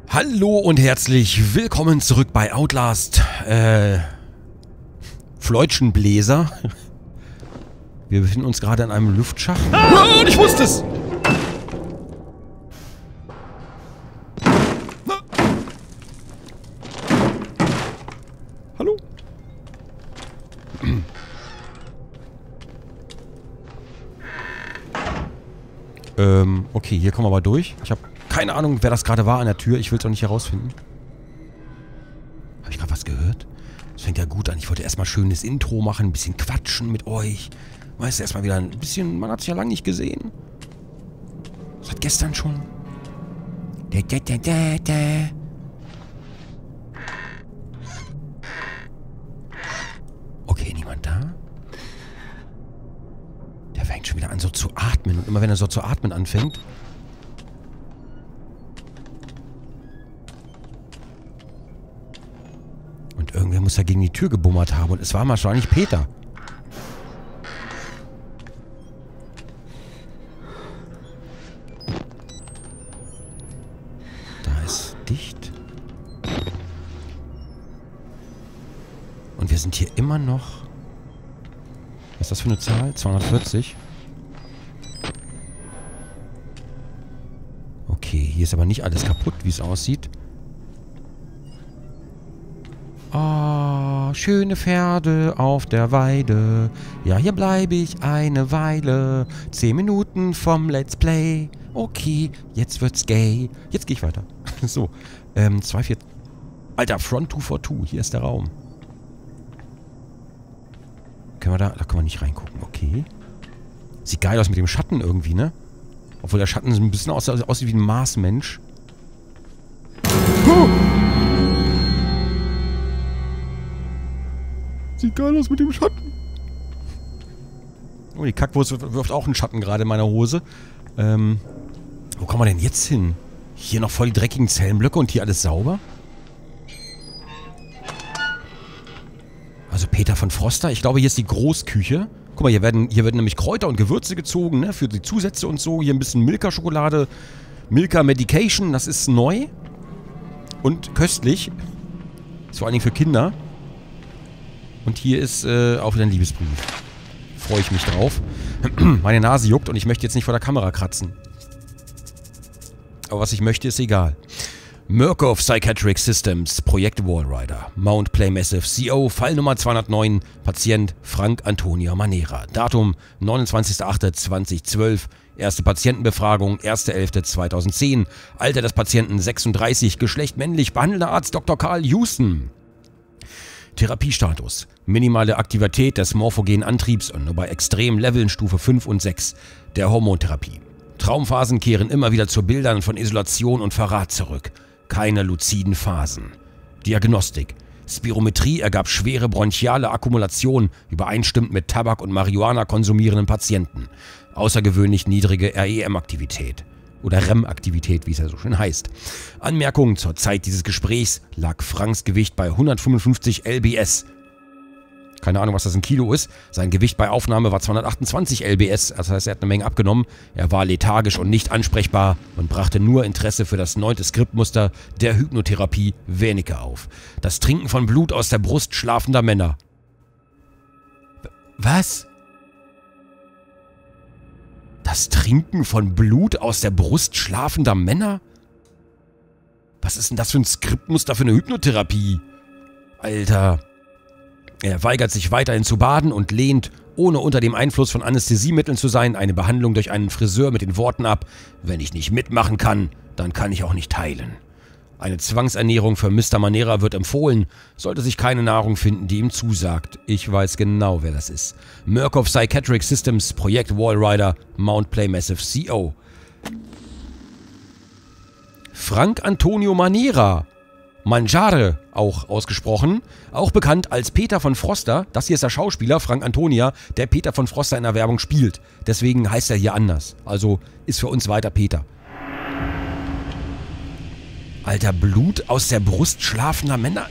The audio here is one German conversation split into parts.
Hallo und herzlich willkommen zurück bei Outlast. Fleutschenbläser. Wir befinden uns gerade in einem Luftschacht. Ah, ich wusste es! Hallo? Okay, hier kommen wir aber durch. Ich habe keine Ahnung, wer das gerade war an der Tür. Ich will es auch nicht herausfinden. Habe ich gerade was gehört? Das fängt ja gut an. Ich wollte erstmal schönes Intro machen, ein bisschen quatschen mit euch. Weißt du, erstmal wieder ein bisschen... Man hat es ja lange nicht gesehen. Seit gestern schon. Okay, niemand da? Der fängt schon wieder an so zu atmen. Und immer wenn er so zu atmen anfängt... Und irgendwer muss ja gegen die Tür gebummert haben. Und es war wahrscheinlich Peter. Da ist dicht. Und wir sind hier immer noch... Was ist das für eine Zahl? 240. Okay, hier ist aber nicht alles kaputt, wie es aussieht. Oh, schöne Pferde auf der Weide. Ja, hier bleibe ich eine Weile. 10 Minuten vom Let's Play. Okay, jetzt wird's gay. Jetzt gehe ich weiter. So, 2, 4... Alter, Front 242. Hier ist der Raum. Können wir da... Da können wir nicht reingucken. Okay. Sieht geil aus mit dem Schatten irgendwie, ne? Obwohl der Schatten ein bisschen aussieht wie ein Marsmensch. Sieht geil aus mit dem Schatten. Oh, die Kackwurst wirft auch einen Schatten gerade in meiner Hose. Wo kommen wir denn jetzt hin? Hier noch voll die dreckigen Zellenblöcke und hier alles sauber? Also Peter von Froster. Ich glaube, hier ist die Großküche. Guck mal, hier werden nämlich Kräuter und Gewürze gezogen, ne? Für die Zusätze und so. Hier ein bisschen Milka-Schokolade. Milka Medication. Das ist neu. Und köstlich. Ist vor allen Dingen für Kinder. Und hier ist auch wieder ein Liebesbrief. Freue ich mich drauf. Meine Nase juckt und ich möchte jetzt nicht vor der Kamera kratzen. Aber was ich möchte, ist egal. Murkoff Psychiatric Systems, Projekt Wallrider, Mount Play Massive, CO, Fall Nummer 209, Patient Frank Antonio Manera. Datum 29.08.2012, erste Patientenbefragung 1.11.2010, Alter des Patienten 36, Geschlecht männlich, behandelnder Arzt Dr. Carl Houston. Therapiestatus. Minimale Aktivität des morphogenen Antriebs und nur bei extremen Leveln Stufe 5 und 6 der Hormontherapie. Traumphasen kehren immer wieder zu Bildern von Isolation und Verrat zurück. Keine luziden Phasen. Diagnostik. Spirometrie ergab schwere bronchiale Akkumulation, übereinstimmend mit Tabak- und Marihuana konsumierenden Patienten. Außergewöhnlich niedrige REM-Aktivität. Oder REM-Aktivität, wie es ja so schön heißt. Anmerkung: Zur Zeit dieses Gesprächs lag Franks Gewicht bei 155 lbs. Keine Ahnung, was das in Kilo ist. Sein Gewicht bei Aufnahme war 228 lbs. Das heißt, er hat eine Menge abgenommen. Er war lethargisch und nicht ansprechbar und brachte nur Interesse für das 9. Skriptmuster der Hypnotherapie Wernicke auf. Das Trinken von Blut aus der Brust schlafender Männer. Was? Das Trinken von Blut aus der Brust schlafender Männer? Was ist denn das für ein Skriptmuster für eine Hypnotherapie? Alter. Er weigert sich weiterhin zu baden und lehnt, ohne unter dem Einfluss von Anästhesiemitteln zu sein, eine Behandlung durch einen Friseur mit den Worten ab: Wenn ich nicht mitmachen kann, dann kann ich auch nicht teilen. Eine Zwangsernährung für Mr. Manera wird empfohlen, sollte sich keine Nahrung finden, die ihm zusagt. Ich weiß genau, wer das ist. Murkoff Psychiatric Systems, Projekt Wallrider, Mount Play Massive, CO. Frank Antonio Manera. Mangiare, auch ausgesprochen, auch bekannt als Peter von Froster. Das hier ist der Schauspieler, Frank Antonia, der Peter von Froster in der Werbung spielt. Deswegen heißt er hier anders. Also ist für uns weiter Peter. Alter, Blut aus der Brust schlafender Männer.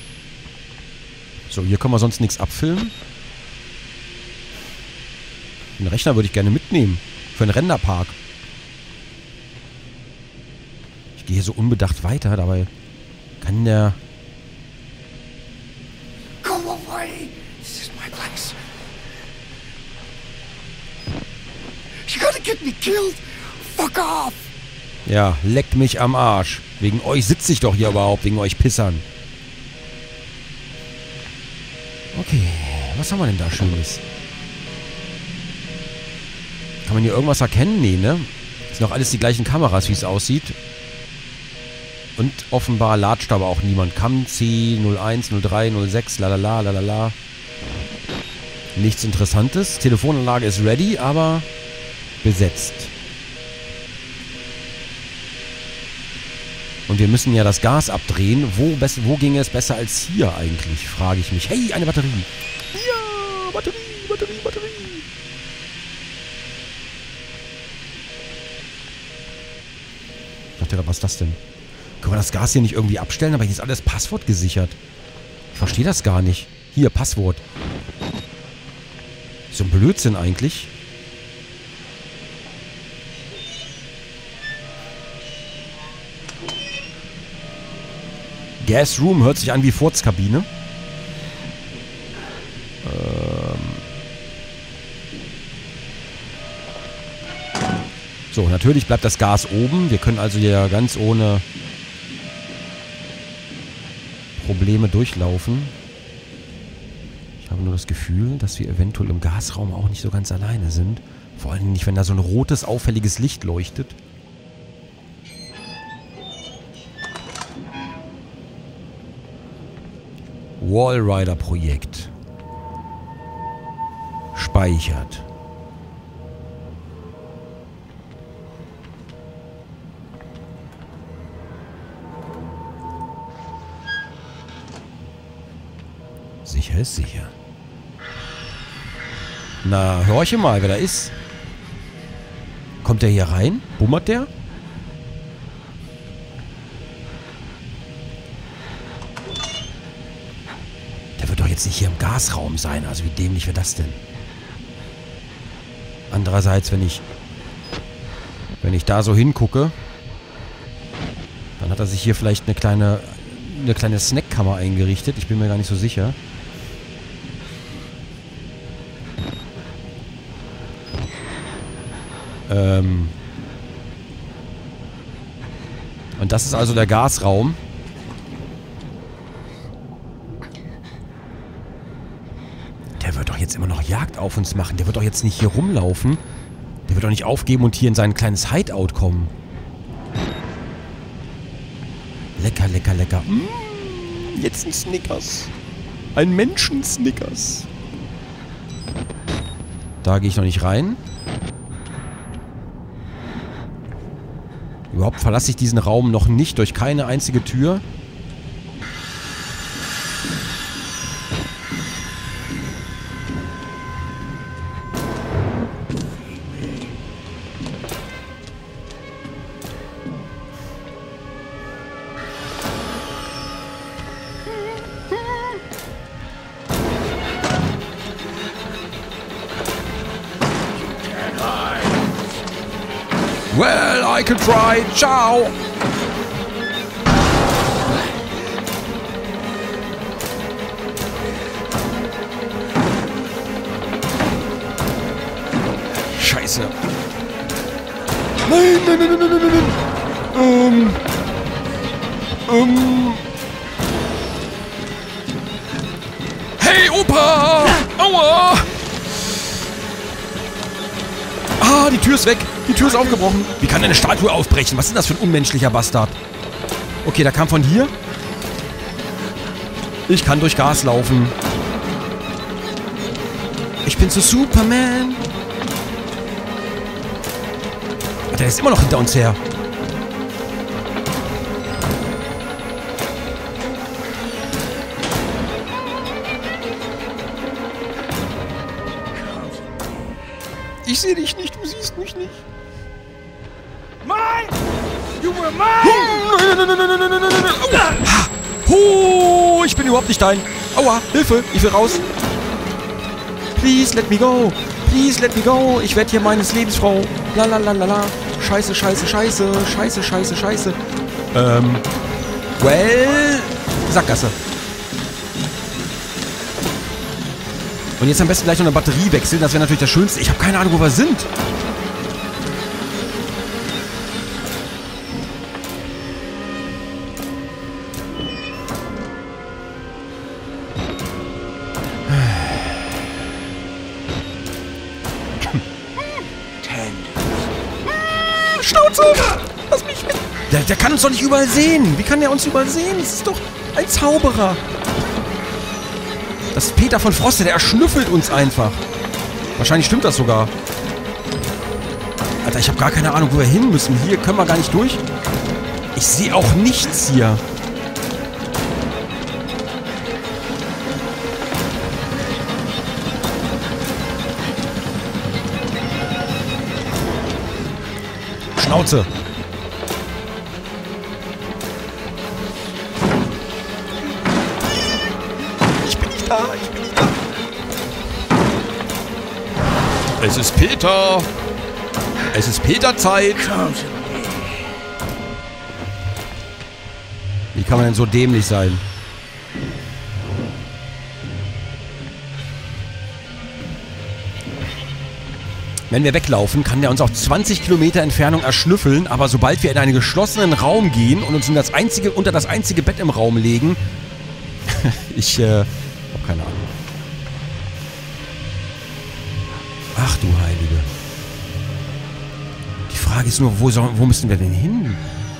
So, hier können wir sonst nichts abfilmen. Den Rechner würde ich gerne mitnehmen. Für einen Renderpark. Ich gehe hier so unbedacht weiter, dabei kann der... Go away! This is my place. You're gonna get me killed! Fuck off! Ja, leckt mich am Arsch. Wegen euch sitze ich doch hier überhaupt, wegen euch Pissern. Okay, was haben wir denn da Schönes? Kann man hier irgendwas erkennen? Nee, ne? Das sind doch alles die gleichen Kameras, wie es aussieht. Und offenbar latscht aber auch niemand. Cam C01, 03, 06, lalala, lalala. Nichts Interessantes. Telefonanlage ist ready, aber besetzt. Und wir müssen ja das Gas abdrehen. Wo ginge es besser als hier eigentlich, frage ich mich. Hey, eine Batterie. Ja, Batterie. Ich dachte gerade, was ist das denn? Können wir das Gas hier nicht irgendwie abstellen? Aber hier ist alles Passwort gesichert. Ich verstehe das gar nicht. Hier, Passwort. So ein Blödsinn eigentlich. Gas Room hört sich an wie Furzkabine. So, natürlich bleibt das Gas oben. Wir können also hier ganz ohne Probleme durchlaufen. Ich habe nur das Gefühl, dass wir eventuell im Gasraum auch nicht so ganz alleine sind. Vor allem nicht, wenn da so ein rotes, auffälliges Licht leuchtet. Wallrider-Projekt. Speichert. Sicher ist sicher. Na, horche mal, wer da ist. Kommt der hier rein? Bummert der? Der wird doch jetzt nicht hier im Gasraum sein. Also wie dämlich wäre das denn? Andererseits, wenn ich da so hingucke, dann hat er sich hier vielleicht eine kleine Snackkammer eingerichtet. Ich bin mir gar nicht so sicher. Und das ist also der Gasraum. Der wird doch jetzt immer noch Jagd auf uns machen. Der wird doch jetzt nicht hier rumlaufen. Der wird doch nicht aufgeben und hier in sein kleines Hideout kommen. Lecker, lecker, lecker. Jetzt ein Snickers. Ein Menschen-Snickers. Da gehe ich noch nicht rein. Überhaupt verlasse ich diesen Raum noch nicht durch keine einzige Tür. Well, I can try. Ciao. Scheiße. Nein, nein, nein, nein, nein, nein, nein. Hey, Opa! Aua! Ah, die Tür ist weg. Die Tür ist aufgebrochen. Wie kann eine Statue aufbrechen? Was ist das für ein unmenschlicher Bastard? Okay, der kam von hier. Ich kann durch Gas laufen. Ich bin so Superman. Der ist immer noch hinter uns her. Ich sehe dich nicht, du siehst mich nicht. Mine! You were mine! Nein, nein, nein, nein, nein, nein, nein, nein. Aua. Ich bin überhaupt nicht dein. Aua, Hilfe, ich will raus. Please, let me go. Please, let me go. Ich werde hier meines Lebens Frau. La la la la la. Scheiße, scheiße, scheiße. Scheiße, scheiße, scheiße. Well. Sackgasse. Und jetzt am besten gleich noch eine Batterie wechseln. Das wäre natürlich das Schönste. Ich habe keine Ahnung, wo wir sind. Schnauze! Lass mich weg! Der kann uns doch nicht überall sehen! Wie kann der uns überall sehen? Das ist doch ein Zauberer! Das ist Peter von Froste, der erschnüffelt uns einfach. Wahrscheinlich stimmt das sogar. Alter, ich habe gar keine Ahnung, wo wir hin müssen. Hier können wir gar nicht durch. Ich sehe auch nichts hier. Schnauze. Ich bin nicht da, ich bin nicht da. Es ist Peter. Es ist Peter-Zeit. Wie kann man denn so dämlich sein? Wenn wir weglaufen, kann der uns auf 20 Kilometer Entfernung erschnüffeln, aber sobald wir in einen geschlossenen Raum gehen und uns unter das einzige Bett im Raum legen, ich hab keine Ahnung. Ach du Heilige. Die Frage ist nur, wo müssen wir denn hin?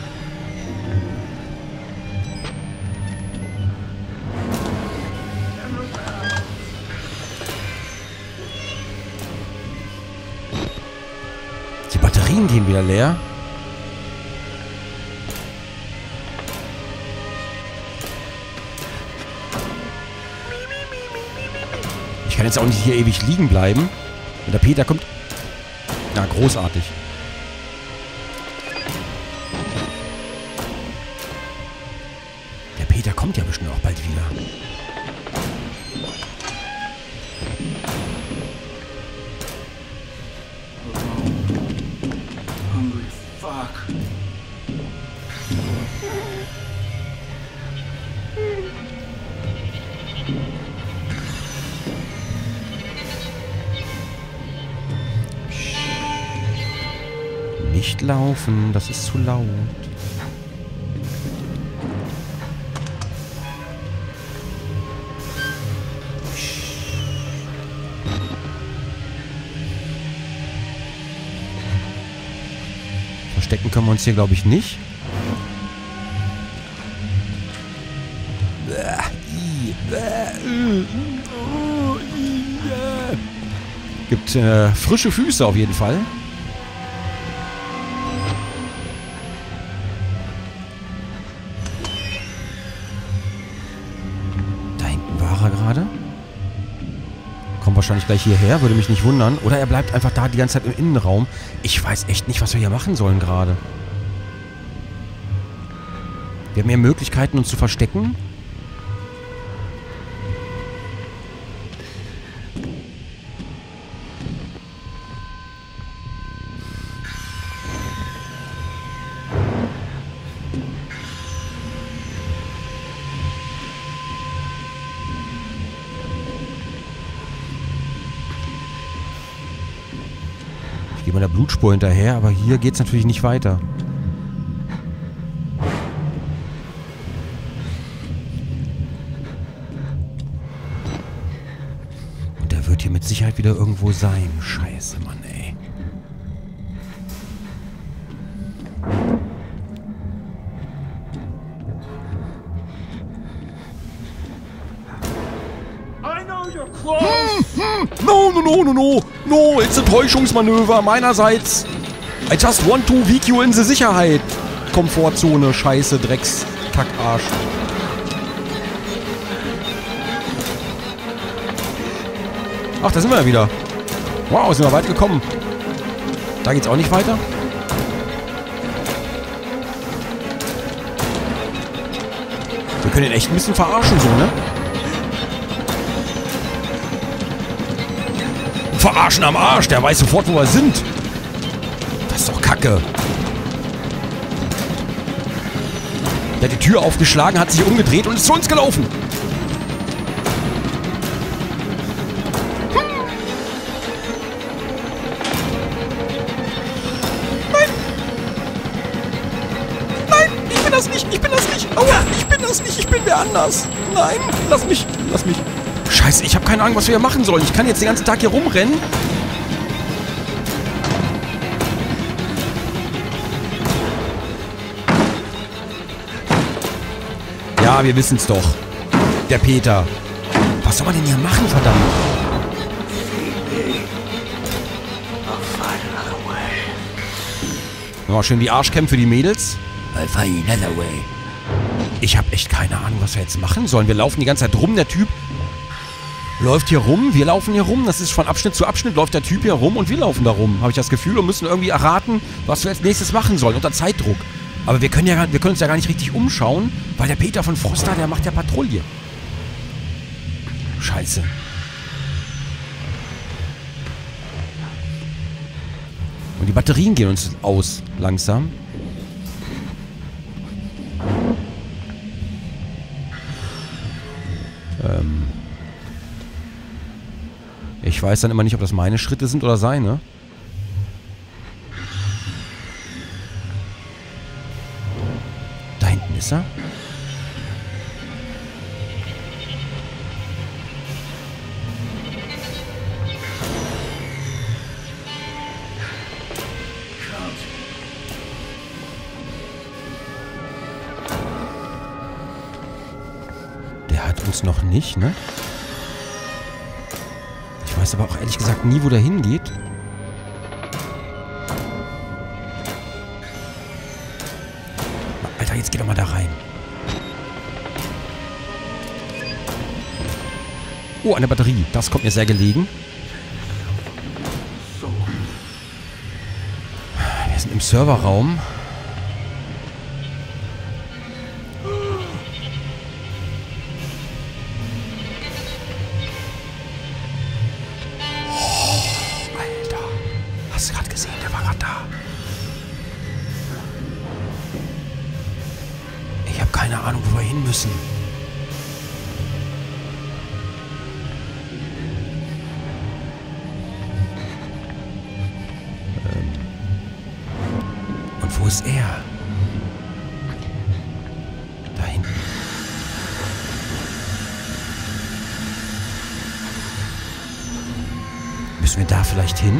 Gehen wieder leer. Ich kann jetzt auch nicht hier ewig liegen bleiben. Und der Peter kommt... Na, großartig. Der Peter kommt ja bestimmt auch bald wieder. Nicht laufen, das ist zu laut. Verstecken können wir uns hier, glaube ich, nicht. Gibt frische Füße auf jeden Fall. Gerade. Kommt wahrscheinlich gleich hierher, würde mich nicht wundern. Oder er bleibt einfach da die ganze Zeit im Innenraum. Ich weiß echt nicht, was wir hier machen sollen gerade. Wir haben mehr Möglichkeiten, uns zu verstecken. Ich gehe mal der Blutspur hinterher, aber hier geht es natürlich nicht weiter. Und der wird hier mit Sicherheit wieder irgendwo sein. Scheiße, Mann, ey. No, it's a Täuschungsmanöver meinerseits. I just want to weak you in the Sicherheit. Komfortzone, Scheiße, Drecks, Kackarsch. Ach, da sind wir ja wieder. Wow, sind wir weit gekommen. Da geht's auch nicht weiter. Wir können ihn echt ein bisschen verarschen, so, ne? Verarschen am Arsch. Der weiß sofort, wo wir sind. Das ist doch Kacke. Der hat die Tür aufgeschlagen, hat sich umgedreht und ist zu uns gelaufen. Nein! Nein, ich bin das nicht, ich bin das nicht. Aua, ich bin das nicht, ich bin wer anders. Nein, lass mich, lass mich. Scheiße, ich habe keine Ahnung, was wir hier machen sollen. Ich kann jetzt den ganzen Tag hier rumrennen. Ja, wir wissen's doch. Der Peter. Was soll man denn hier machen, verdammt? Mal schön die Arschkämpfe für die Mädels. Ich habe echt keine Ahnung, was wir jetzt machen sollen. Wir laufen die ganze Zeit rum. Der Typ läuft hier rum. Wir laufen hier rum. Das ist von Abschnitt zu Abschnitt läuft der Typ hier rum und wir laufen da rum. Habe ich das Gefühl und müssen irgendwie erraten, was wir als nächstes machen sollen. Unter Zeitdruck. Aber wir können uns ja gar nicht richtig umschauen, weil der Peter von Froster, der macht ja Patrouille. Scheiße. Und die Batterien gehen uns aus, langsam. Ich weiß dann immer nicht, ob das meine Schritte sind oder seine. Da hinten ist er. Der hat uns noch nicht, ne? Ich weiß aber auch ehrlich gesagt nie, wo der hingeht. Alter, jetzt geh doch mal da rein. Oh, eine Batterie. Das kommt mir sehr gelegen. Wir sind im Serverraum. Hast du gerade gesehen? Der war gerade da. Ich habe keine Ahnung, wo wir hin müssen. Und wo ist er? Da hinten. Müssen wir da vielleicht hin?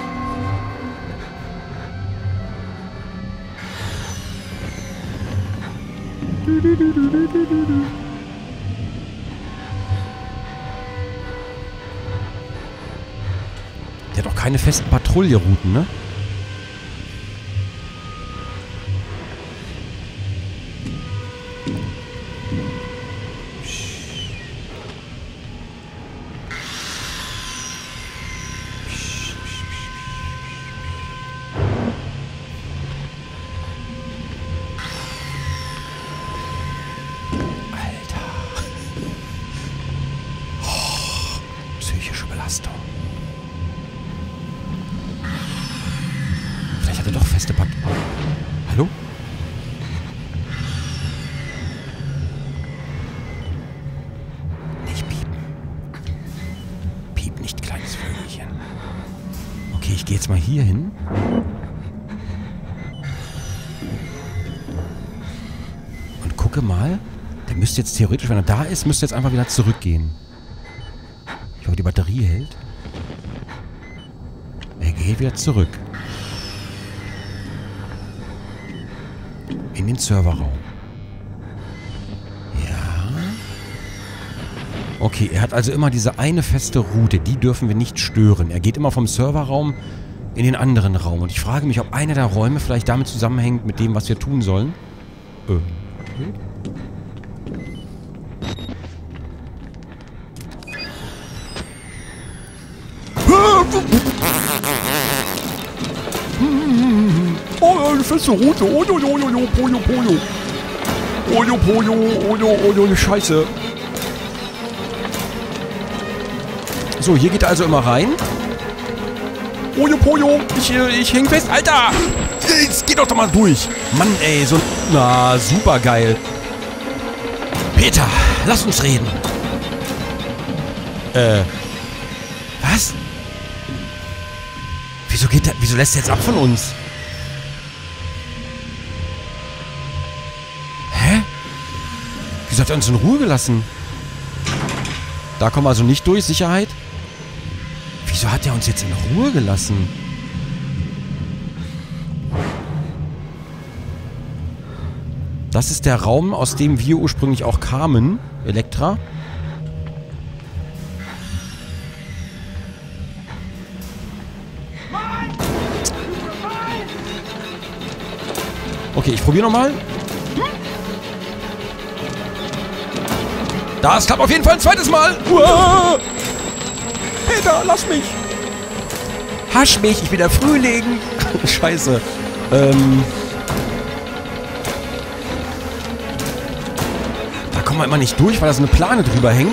Der hat doch keine festen Patrouillerouten, ne? Belastung. Vielleicht hat er doch feste Hallo? Nicht piepen. Piep nicht, kleines Vögelchen. Okay, ich gehe jetzt mal hier hin. Und gucke mal. Der müsste jetzt theoretisch, wenn er da ist, müsste jetzt einfach wieder zurückgehen. Ich hoffe, die Batterie hält. Er geht wieder zurück. In den Serverraum. Ja. Okay, er hat also immer diese eine feste Route. Die dürfen wir nicht stören. Er geht immer vom Serverraum in den anderen Raum. Und ich frage mich, ob einer der Räume vielleicht damit zusammenhängt mit dem, was wir tun sollen. Okay. Oh, eine feste Route. Ojo, Pojo, Pojo. Ojo, Scheiße. So, hier geht er also immer rein. Ojo Pojo, ich häng fest. Alter! Jetzt geh doch mal durch. Mann, ey, so... Na, super geil. Peter, lass uns reden. Was? Wieso lässt er jetzt ab von uns? Hä? Wieso hat er uns in Ruhe gelassen? Da kommen wir also nicht durch, Sicherheit? Wieso hat er uns jetzt in Ruhe gelassen? Das ist der Raum, aus dem wir ursprünglich auch kamen. Elektra. Okay, ich probiere nochmal. Das klappt auf jeden Fall ein zweites Mal. Uah! Peter, lass mich. Hasch mich, ich bin der Frühling. Scheiße. Da kommen wir immer nicht durch, weil da so eine Plane drüber hängt.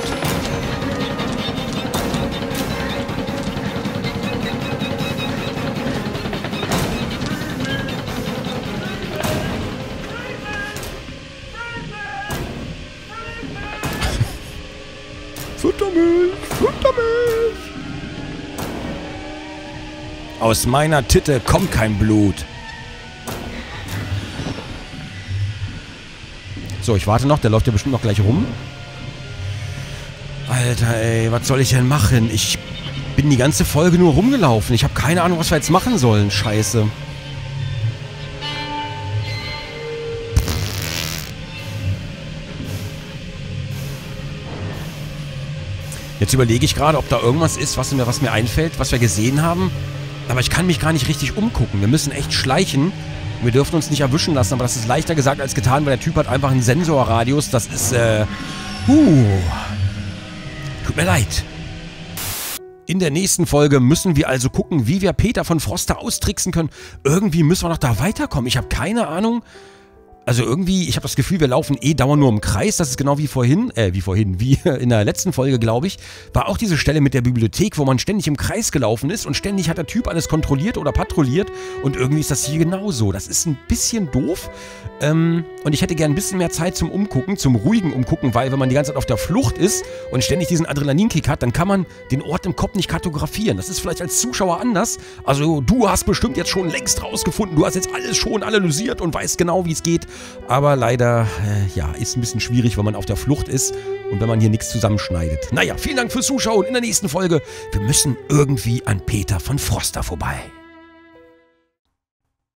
Futtermilch! Aus meiner Titte kommt kein Blut. So, ich warte noch. Der läuft ja bestimmt noch gleich rum. Alter, ey, was soll ich denn machen? Ich bin die ganze Folge nur rumgelaufen. Ich habe keine Ahnung, was wir jetzt machen sollen. Scheiße. Jetzt überlege ich gerade, ob da irgendwas ist, was mir einfällt, was wir gesehen haben. Aber ich kann mich gar nicht richtig umgucken. Wir müssen echt schleichen. Wir dürfen uns nicht erwischen lassen, aber das ist leichter gesagt als getan, weil der Typ hat einfach einen Sensorradius. Das ist, Tut mir leid. In der nächsten Folge müssen wir also gucken, wie wir Peter von Froster austricksen können. Irgendwie müssen wir noch da weiterkommen. Ich habe keine Ahnung. Also irgendwie, ich habe das Gefühl, wir laufen dauernd nur im Kreis. Das ist genau wie wie in der letzten Folge, glaube ich, war auch diese Stelle mit der Bibliothek, wo man ständig im Kreis gelaufen ist und ständig hat der Typ alles kontrolliert oder patrouilliert und irgendwie ist das hier genauso. Das ist ein bisschen doof und ich hätte gern ein bisschen mehr Zeit zum Umgucken, zum ruhigen Umgucken, weil wenn man die ganze Zeit auf der Flucht ist und ständig diesen Adrenalinkick hat, dann kann man den Ort im Kopf nicht kartografieren. Das ist vielleicht als Zuschauer anders. Also du hast bestimmt jetzt schon längst rausgefunden, du hast jetzt alles schon analysiert und weißt genau, wie es geht. Aber leider, ja, ist ein bisschen schwierig, wenn man auf der Flucht ist und wenn man hier nichts zusammenschneidet. Naja, vielen Dank fürs Zuschauen. In der nächsten Folge, wir müssen irgendwie an Peter von Froster vorbei.